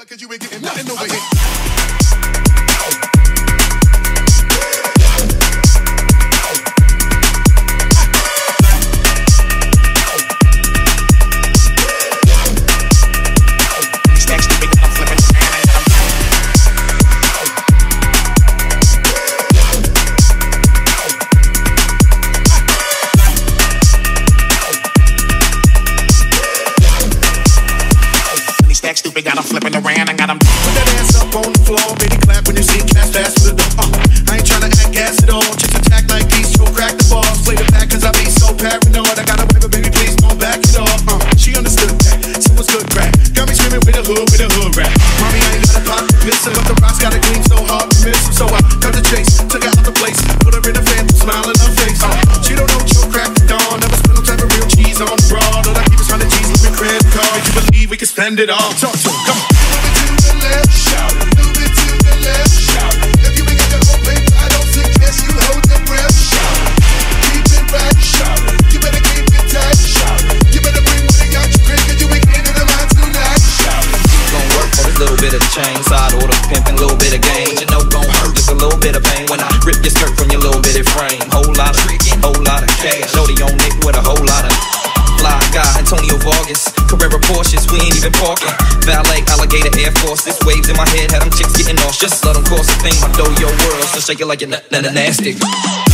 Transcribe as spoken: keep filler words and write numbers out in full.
cause you ain't getting nothing over here. Stupid, got 'em flipping around, I got 'em. Put that ass up on the floor, baby, clap when you see cats fast with the door. Uh, I ain't tryna act gas at all, just attack like geese, you'll crack the balls. Play the back cause I be so paranoid, I gotta wave her, baby, please don't back it off. Uh, she understood that, so what's good crack. Got me screaming with a hood, with a hood rap. Mommy, I ain't gotta pop, miss her, but the rocks gotta gleam so hard, miss him. So I cut the chase, took her out the place, put her in a phantom, smile in her face. Uh, she don't know you'll crack the dawn, never spend no type of real cheese on the broad. All I keep is one hundred G's, living credit card. Make you believe we can spend it all. Talk to him, come on. Shout it, move it to the left, shout it. If you ain't got the whole paper, I don't suggest you hold your breath, shout it. Keep it right, shout it. You better keep it tight, shout it. You better bring money out your crib, cause you ain't getting the line tonight, shout it. Gon' work for this little bit of change, side order, pimpin', little bit of gain. You know gon' hurt, just a little bit of pain when I rip your skirt from your little bitty frame. Whole lot of trickin', whole lot of cash. Shorty on Nick with a whole lot of fly guy, Antonio Vargas, Carrera Porsches, we ain't even parking. Valet, alligator, Air Forces, waves in my head, had them chicks getting lost. Just let them course a thing, my dough, your world, so shake it like you're n- n- nasty.